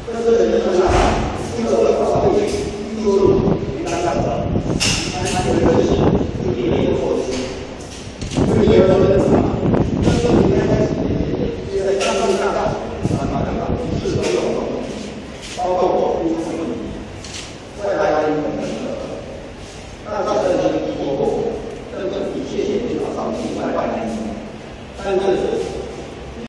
那这个人呢，经过了法律，经过